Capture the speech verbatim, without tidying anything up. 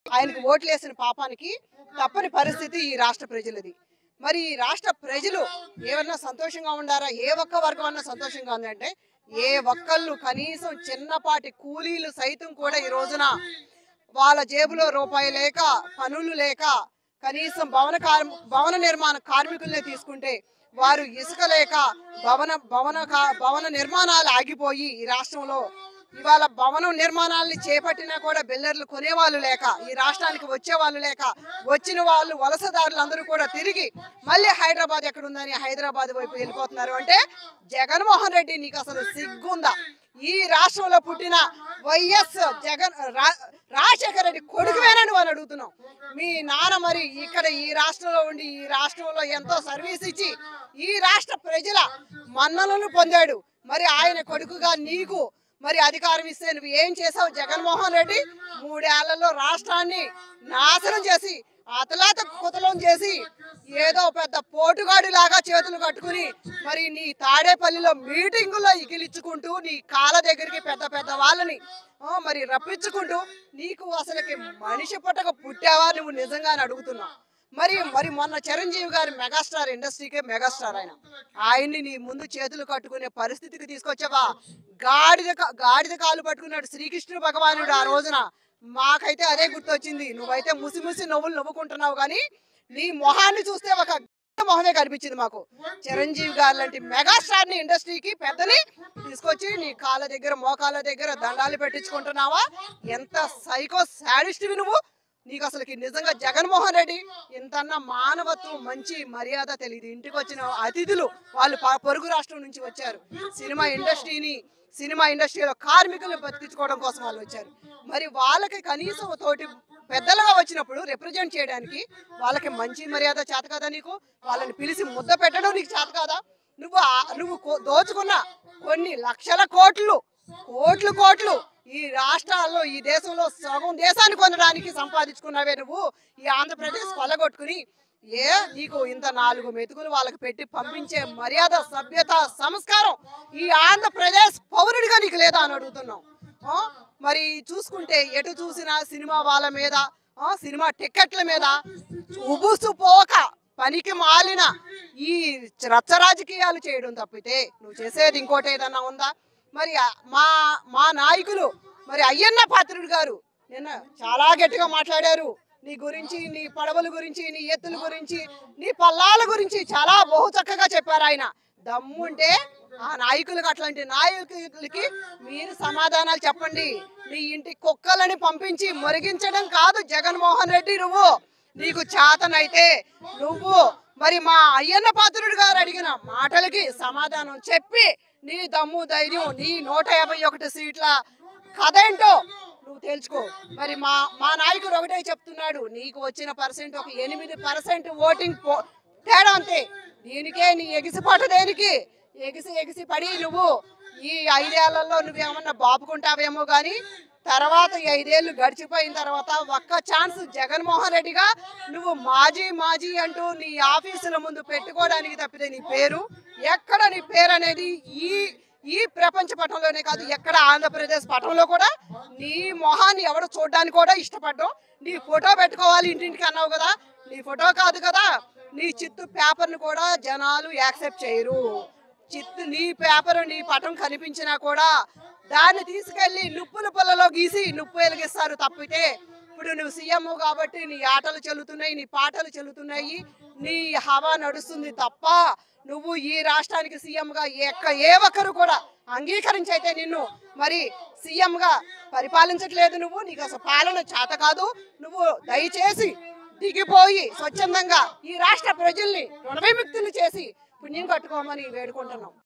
ఆయనకు ఓట్లేసిన పాపానికి తప్పని పరిస్థితి ఈ రాష్ట్ర ప్రజలది. మరి ఈ రాష్ట్ర ప్రజలు ఏమన్నా సంతోషంగా ఉండారా? ఏ ఒక్క వర్గం అన్నా సంతోషంగా ఉందంటే ఏ ఒక్కళ్ళు కనీసం చిన్నపాటి కూలీలు సైతం కూడా ఈ రోజున వాళ్ళ జేబులో రూపాయి లేక, పనులు లేక, కనీసం భవన భవన నిర్మాణ కార్మికులనే తీసుకుంటే వారు ఇసుక లేక భవన భవన భవన నిర్మాణాలు ఆగిపోయి ఈ రాష్ట్రంలో ఇవాళ భవన నిర్మాణాలని చేపట్టినా కూడా బిల్డర్లు కొనేవాళ్ళు లేక, ఈ రాష్ట్రానికి వచ్చే వాళ్ళు లేక, వచ్చిన వాళ్ళు వలసదారులు అందరూ కూడా తిరిగి మళ్ళీ హైదరాబాద్ ఎక్కడుందని హైదరాబాద్ వైపు వెళ్ళిపోతున్నారు. అంటే జగన్మోహన్ రెడ్డి నీకు అసలు సిగ్గుందా? ఈ రాష్ట్రంలో పుట్టిన వైఎస్ జగన్ రాజశేఖర రెడ్డి కొడుకువేనని వాళ్ళు అడుగుతున్నాం. మీ నాన్న మరి ఇక్కడ ఈ రాష్ట్రంలో ఉండి ఈ రాష్ట్రంలో ఎంతో సర్వీస్ ఇచ్చి ఈ రాష్ట్ర ప్రజల మన్ననలు పొందాడు. మరి ఆయన కొడుకుగా నీకు మరి అధికారం ఇస్తే నువ్వు ఏం చేసావు జగన్మోహన్ రెడ్డి? మూడేళ్లలో రాష్ట్రాన్ని నాశనం చేసి అతలాత కుతలం చేసి ఏదో పెద్ద పోటుగాడి లాగా చేతులు కట్టుకుని మరి నీ తాడేపల్లిలో మీటింగుల్లో ఇగిలిచ్చుకుంటూ నీ కాళ్ళ దగ్గరికి పెద్ద పెద్ద వాళ్ళని మరి రప్పించుకుంటూ నీకు అసలుకి మనిషి పుట్టక పుట్టావా నువ్వు నిజంగా అని అడుగుతున్నావు. మరి మరి మొన్న చిరంజీవి గారి మెగాస్టార్, ఇండస్ట్రీకే మెగాస్టార్ ఆయన, ఆయన్ని నీ ముందు చేతులు కట్టుకునే పరిస్థితికి తీసుకొచ్చావా? గాడిద గాడిద కాలు పట్టుకున్నాడు శ్రీకృష్ణుడు భగవానుడు ఆ రోజున. మాకైతే అదే గుర్తొచ్చింది. నువ్వైతే ముసి ముసి నవ్వులు నవ్వుకుంటున్నావు కానీ నీ మొహాన్ని చూస్తే ఒక మొహమే కనిపించింది మాకు. చిరంజీవి గారు లాంటి మెగాస్టార్ ని ఇండస్ట్రీకి పెద్దని తీసుకొచ్చి నీ కాళ్ళ దగ్గర మోకాళ్ళ దగ్గర దండాలు పెట్టించుకుంటున్నావా? ఎంత సైకో శాడిస్ట్వి నువ్వు. నీకు అసలుకి నిజంగా జగన్మోహన్ రెడ్డి ఇంతన్నా మానవత్వం, మంచి మర్యాద తెలియదు. ఇంటికి వచ్చిన అతిథులు వాళ్ళు పొరుగు రాష్ట్రం నుంచి వచ్చారు. సినిమా ఇండస్ట్రీని సినిమా ఇండస్ట్రీలో కార్మికులను బతికించుకోవడం కోసం వాళ్ళు వచ్చారు. మరి వాళ్ళకి కనీసం తోటి పెద్దలుగా వచ్చినప్పుడు రిప్రజెంట్ చేయడానికి వాళ్ళకి మంచి మర్యాద చేత కదా నీకు? వాళ్ళని పిలిచి ముద్ద పెట్టడం నీకు చేత కాదా? నువ్వు నువ్వు దోచుకున్న కొన్ని లక్షల కోట్లు కోట్లు కోట్లు ఈ రాష్ట్రాల్లో ఈ దేశంలో సగం దేశాన్ని కొనడానికి సంపాదించుకున్నావే నువ్వు. ఈ ఆంధ్రప్రదేశ్ కొల్లగొట్టుకుని ఏ నీకు ఇంత నాలుగు మెతుకులు వాళ్ళకి పెట్టి పంపించే మర్యాద, సభ్యత, సంస్కారం ఈ ఆంధ్రప్రదేశ్ పౌరుడిగా నీకు లేదా అని అడుగుతున్నాం. మరి చూసుకుంటే ఎటు చూసినా సినిమా వాళ్ళ మీద, సినిమా టిక్కెట్ల మీద ఉబుసుపోక పనికి మాలిన ఈ రచ్చ రాజకీయాలు చేయడం తప్పితే నువ్వు చేసేది ఇంకోటి ఏదన్నా ఉందా? మరి మా మా నాయకులు మరి అయ్యన్న పాత్రుడు గారు నిన్న చాలా గట్టిగా మాట్లాడారు. నీ గురించి, నీ పడవల గురించి, నీ ఎత్తుల గురించి, నీ పల్లాల గురించి చాలా బహు చక్కగా చెప్పారు ఆయన. దమ్ముంటే ఆ నాయకులకు, అట్లాంటి నాయకులకి మీరు సమాధానాలు చెప్పండి. నీ ఇంటి కుక్కలని పంపించి మొరిగించడం కాదు జగన్మోహన్ రెడ్డి నువ్వు. నీకు చేతనైతే నువ్వు మరి మా అయ్యన్న పాత్రుడు గారు అడిగిన మాటలకి సమాధానం చెప్పి నీ దమ్ము ధైర్యం, నీ నూట యాభై ఒకటి సీట్ల కథ ఏంటో నువ్వు తెలుసుకో. మరి మా మా నాయకుడు ఒకటే చెప్తున్నాడు, నీకు వచ్చిన పర్సెంట్ ఒక ఎనిమిది పర్సెంట్ ఓటింగ్ తేడా అంతే. దీనికే నీ ఎగిసిపాటు దేనికి? ఎగిసి ఎగిసి పడి నువ్వు ఈ ఐదేళ్లలో నువ్వేమన్నా బాపుకుంటావేమో కానీ తర్వాత ఈ ఐదేళ్లు గడిచిపోయిన తర్వాత ఒక్క ఛాన్స్ జగన్మోహన్ రెడ్డిగా నువ్వు మాజీ మాజీ అంటూ నీ ఆఫీసుల ముందు పెట్టుకోవడానికి తప్పితే నీ పేరు ఎక్కడ, నీ పేరు అనేది ఈ ఈ ప్రపంచ పటంలోనే కాదు ఎక్కడ ఆంధ్రప్రదేశ్ పటంలో కూడా నీ మొహాన్ని ఎవరు చూడడానికి కూడా ఇష్టపడ్డావు. నీ ఫోటో పెట్టుకోవాలి ఇంటింటికి అన్నావు కదా, నీ ఫోటో కాదు కదా, నీ చిత్తు పేపర్ని కూడా జనాలు యాక్సెప్ట్ చేయరు. చిత్తు నీ పేపర్, నీ పటం కనిపించినా కూడా దాన్ని తీసుకెళ్లి నుప్పుల పొలలో గీసి నుప్పు వెలిగిస్తారు తప్పితే ఇప్పుడు నువ్వు సీఎం కాబట్టి నీ ఆటలు చెల్లుతున్నాయి, నీ పాటలు చెల్లుతున్నాయి, నీ హవా నడుస్తుంది తప్ప నువ్వు ఈ రాష్ట్రానికి సీఎంగా ఎక్క ఏ ఒక్కరు కూడా అంగీకరించైతే నిన్ను మరి సీఎంగా పరిపాలించట్లేదు. నువ్వు నీకు అసలు పాలన చేత కాదు. నువ్వు దయచేసి దిగిపోయి స్వచ్ఛందంగా ఈ రాష్ట్ర ప్రజల్ని రుణ విముక్తులు చేసి పుణ్యం కట్టుకోమని వేడుకుంటున్నాం.